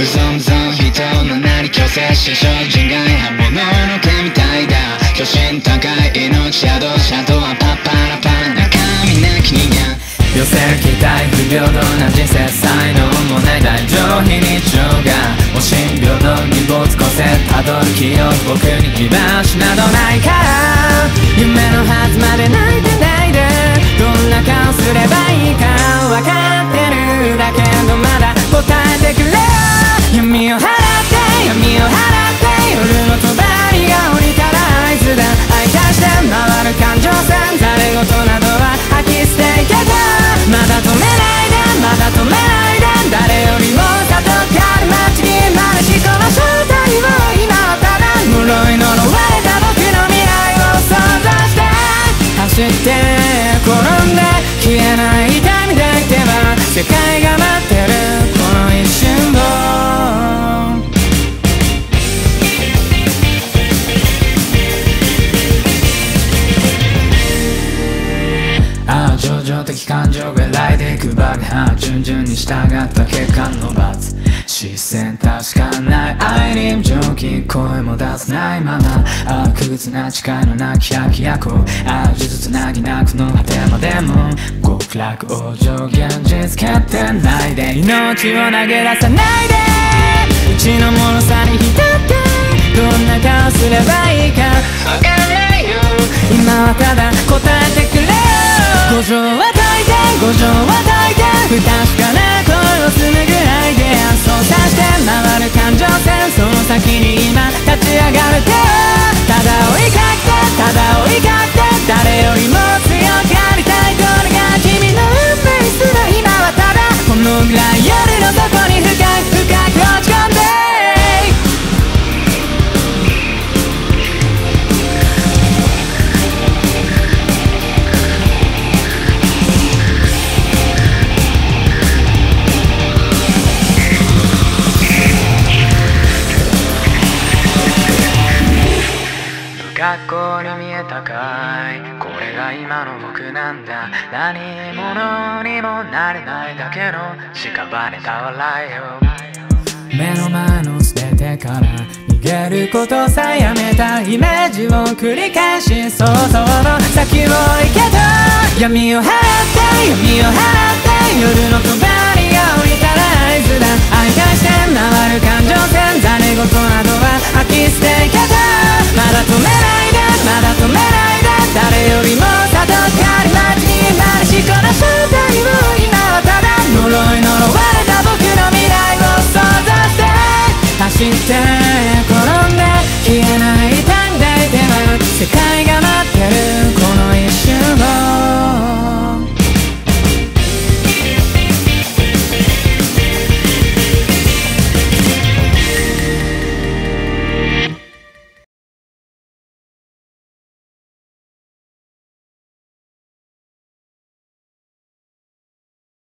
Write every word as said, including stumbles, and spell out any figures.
嘘嘘人のなり強制し精進外刃物の毛みたいだ巨神高い命宿者とはパッパラパラ中身なき人間寄せ期待不平等な人生才能もない大乗非日常がおしん平等に没個性たどる記憶僕に居場所などないから夢のはずまで泣いてないでどんな顔すればいいか分かってるだけどまだ答えてくれ闇を払って闇を払って夜の帳が降りたら合図だ愛化して回る感情線ざれ言などは吐き捨ていけたまだ止めないでまだ止めないで誰よりも里かる街にまでしこの正体を今はただ呪い呪われた僕の未来を想像して走って転んで消えない痛み抱いては世界が待ってるこの一瞬をああ情緒的感情が揺いでいく爆破順々に従った結果の罰視線確かない愛に無情気声も出せないままああ苦痛な誓いのなき百夜行ああ呪術つなぎなくの果てまでも極楽往生現実決定ないで命を投げ出さないでうちのものさに浸ってどんな顔すればいいかわかんないよ今はただ答えてくれよ五条は解いて五条は解いて不確かな声を紡ぐアイデア操作して回る感情線その先に今立ち上がる手をただ追いかけてただ追いかけて誰よりも強くありたいこれが君の運命すら今はただこのぐらい夜の底に深く深く落ち込んで学校に見えたかいこれが今の僕なんだ何者にもなれないだけの屍た笑いよ目の前の捨ててから逃げることさえやめたイメージを繰り返し想像の先を行けと闇を払って闇を払って夜の扉